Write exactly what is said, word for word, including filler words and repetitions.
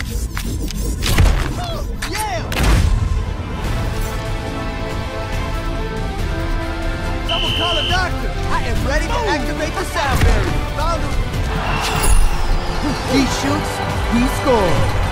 Yeah! Someone call a doctor! I am ready to activate the sound barrier. Found him! He shoots, he scores.